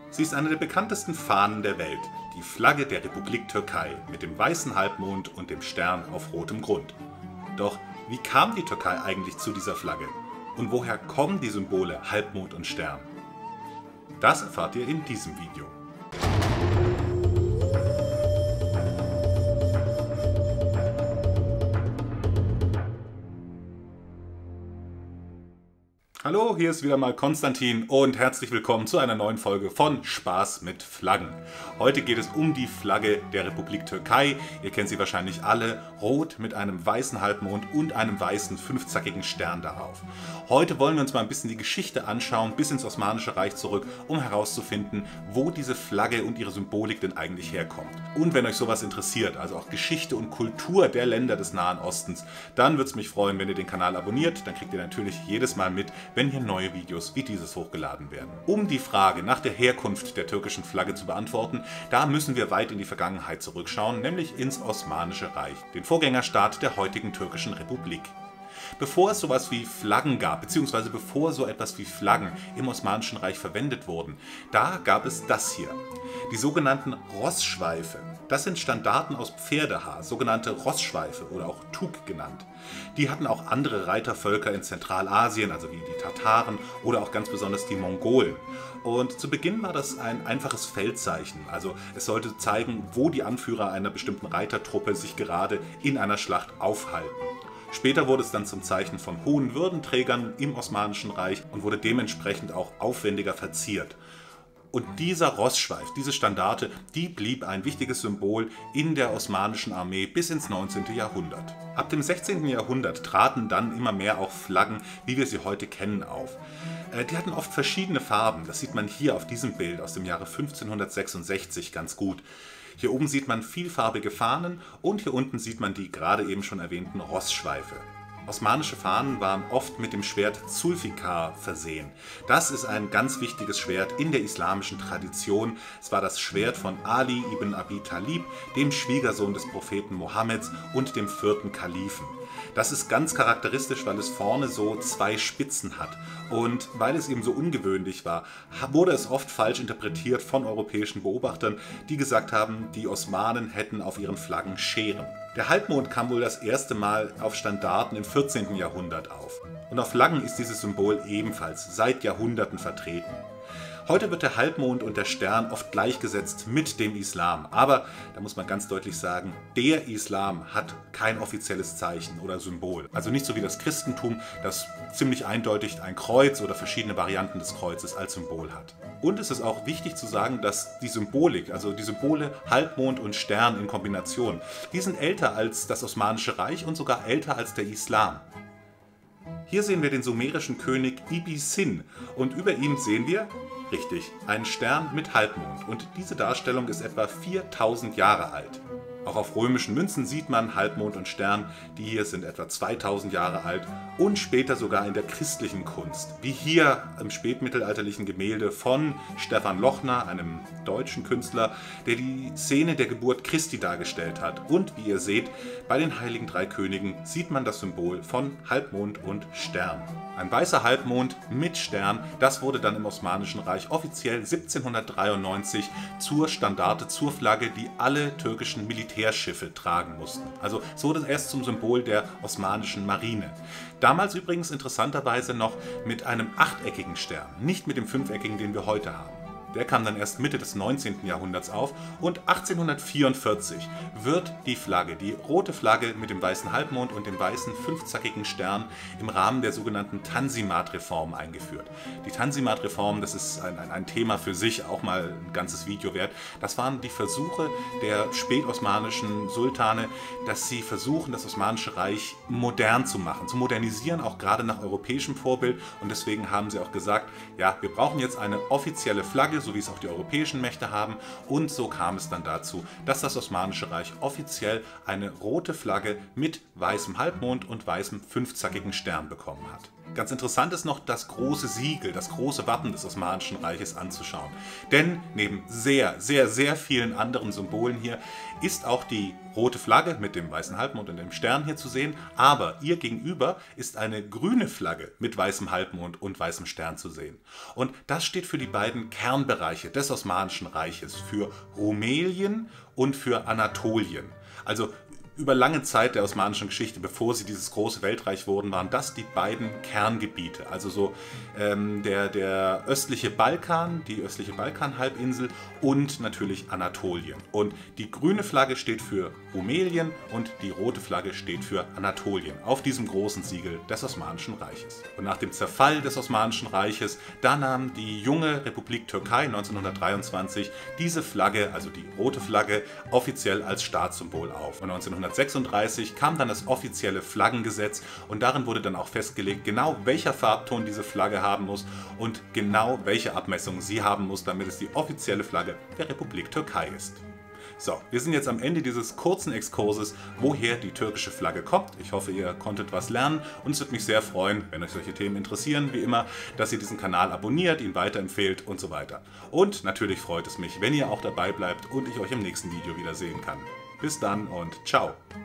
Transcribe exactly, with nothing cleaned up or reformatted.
Sie ist eine der bekanntesten Fahnen der Welt, die Flagge der Republik Türkei mit dem weißen Halbmond und dem Stern auf rotem Grund. Doch wie kam die Türkei eigentlich zu dieser Flagge? Und woher kommen die Symbole Halbmond und Stern? Das erfahrt ihr in diesem Video. Hallo, hier ist wieder mal Konstantin und herzlich willkommen zu einer neuen Folge von Spaß mit Flaggen. Heute geht es um die Flagge der Republik Türkei. Ihr kennt sie wahrscheinlich alle, rot mit einem weißen Halbmond und einem weißen fünfzackigen Stern darauf. Heute wollen wir uns mal ein bisschen die Geschichte anschauen, bis ins Osmanische Reich zurück, um herauszufinden, wo diese Flagge und ihre Symbolik denn eigentlich herkommt. Und wenn euch sowas interessiert, also auch Geschichte und Kultur der Länder des Nahen Ostens, dann würde es mich freuen, wenn ihr den Kanal abonniert. Dann kriegt ihr natürlich jedes Mal mit, wenn hier neue Videos wie dieses hochgeladen werden. Um die Frage nach der Herkunft der türkischen Flagge zu beantworten, da müssen wir weit in die Vergangenheit zurückschauen, nämlich ins Osmanische Reich, den Vorgängerstaat der heutigen türkischen Republik. Bevor es sowas wie Flaggen gab, beziehungsweise bevor so etwas wie Flaggen im Osmanischen Reich verwendet wurden, da gab es das hier. Die sogenannten Rossschweife. Das sind Standarten aus Pferdehaar, sogenannte Rossschweife oder auch Tug genannt. Die hatten auch andere Reitervölker in Zentralasien, also wie die Tataren oder auch ganz besonders die Mongolen. Und zu Beginn war das ein einfaches Feldzeichen, also es sollte zeigen, wo die Anführer einer bestimmten Reitertruppe sich gerade in einer Schlacht aufhalten. Später wurde es dann zum Zeichen von hohen Würdenträgern im Osmanischen Reich und wurde dementsprechend auch aufwendiger verziert. Und dieser Rossschweif, diese Standarte, die blieb ein wichtiges Symbol in der osmanischen Armee bis ins neunzehnte Jahrhundert. Ab dem sechzehnten Jahrhundert traten dann immer mehr auch Flaggen, wie wir sie heute kennen, auf. Die hatten oft verschiedene Farben, das sieht man hier auf diesem Bild aus dem Jahre fünfzehnhundertsechsundsechzig ganz gut. Hier oben sieht man vielfarbige Fahnen und hier unten sieht man die gerade eben schon erwähnten Rossschweife. Osmanische Fahnen waren oft mit dem Schwert Zulfikar versehen. Das ist ein ganz wichtiges Schwert in der islamischen Tradition. Es war das Schwert von Ali ibn Abi Talib, dem Schwiegersohn des Propheten Mohammeds und dem vierten Kalifen. Das ist ganz charakteristisch, weil es vorne so zwei Spitzen hat. Und weil es eben so ungewöhnlich war, wurde es oft falsch interpretiert von europäischen Beobachtern, die gesagt haben, die Osmanen hätten auf ihren Flaggen Scheren. Der Halbmond kam wohl das erste Mal auf Standarten im vierzehnten Jahrhundert auf. Und auf Flaggen ist dieses Symbol ebenfalls seit Jahrhunderten vertreten. Heute wird der Halbmond und der Stern oft gleichgesetzt mit dem Islam. Aber, da muss man ganz deutlich sagen, der Islam hat kein offizielles Zeichen oder Symbol. Also nicht so wie das Christentum, das ziemlich eindeutig ein Kreuz oder verschiedene Varianten des Kreuzes als Symbol hat. Und es ist auch wichtig zu sagen, dass die Symbolik, also die Symbole Halbmond und Stern in Kombination, die sind älter als das Osmanische Reich und sogar älter als der Islam. Hier sehen wir den sumerischen König Ibis-Sin und über ihm sehen wir, richtig, einen Stern mit Halbmond und diese Darstellung ist etwa viertausend Jahre alt. Auch auf römischen Münzen sieht man Halbmond und Stern, die hier sind etwa zweitausend Jahre alt und später sogar in der christlichen Kunst, wie hier im spätmittelalterlichen Gemälde von Stefan Lochner, einem deutschen Künstler, der die Szene der Geburt Christi dargestellt hat. Und wie ihr seht, bei den Heiligen Drei Königen sieht man das Symbol von Halbmond und Stern. Ein weißer Halbmond mit Stern, das wurde dann im Osmanischen Reich offiziell siebzehnhundertdreiundneunzig zur Standarte, zur Flagge, die alle türkischen Militärschiffe tragen mussten. Also es wurde erst zum Symbol der osmanischen Marine. Damals übrigens interessanterweise noch mit einem achteckigen Stern, nicht mit dem fünfeckigen, den wir heute haben. Der kam dann erst Mitte des neunzehnten Jahrhunderts auf und achtzehnhundertvierundvierzig wird die Flagge, die rote Flagge mit dem weißen Halbmond und dem weißen fünfzackigen Stern im Rahmen der sogenannten Tanzimat-Reform eingeführt. Die Tanzimat-Reform, das ist ein, ein, ein Thema für sich, auch mal ein ganzes Video wert. Das waren die Versuche der spätosmanischen Sultane, dass sie versuchen, das Osmanische Reich modern zu machen, zu modernisieren, auch gerade nach europäischem Vorbild. Und deswegen haben sie auch gesagt, ja, wir brauchen jetzt eine offizielle Flagge, so wie es auch die europäischen Mächte haben. Und so kam es dann dazu, dass das Osmanische Reich offiziell eine rote Flagge mit weißem Halbmond und weißem fünfzackigen Stern bekommen hat. Ganz interessant ist noch das große Siegel, das große Wappen des Osmanischen Reiches anzuschauen. Denn neben sehr, sehr, sehr vielen anderen Symbolen hier ist auch die rote Flagge mit dem weißen Halbmond und dem Stern hier zu sehen, aber ihr gegenüber ist eine grüne Flagge mit weißem Halbmond und weißem Stern zu sehen. Und das steht für die beiden Kernbereiche des Osmanischen Reiches, für Rumelien und für Anatolien. Also über lange Zeit der osmanischen Geschichte, bevor sie dieses große Weltreich wurden, waren das die beiden Kerngebiete. Also so ähm, der, der östliche Balkan, die östliche Balkanhalbinsel und natürlich Anatolien. Und die grüne Flagge steht für Rumelien und die rote Flagge steht für Anatolien auf diesem großen Siegel des Osmanischen Reiches. Und nach dem Zerfall des Osmanischen Reiches, da nahm die junge Republik Türkei neunzehnhundertdreiundzwanzig diese Flagge, also die rote Flagge, offiziell als Staatssymbol auf. Und neunzehnhundertsechsunddreißig kam dann das offizielle Flaggengesetz und darin wurde dann auch festgelegt, genau welcher Farbton diese Flagge haben muss und genau welche Abmessung sie haben muss, damit es die offizielle Flagge der Republik Türkei ist. So, wir sind jetzt am Ende dieses kurzen Exkurses, woher die türkische Flagge kommt. Ich hoffe, ihr konntet was lernen und es würde mich sehr freuen, wenn euch solche Themen interessieren, wie immer, dass ihr diesen Kanal abonniert, ihn weiterempfehlt und so weiter. Und natürlich freut es mich, wenn ihr auch dabei bleibt und ich euch im nächsten Video wiedersehen kann. Bis dann und ciao!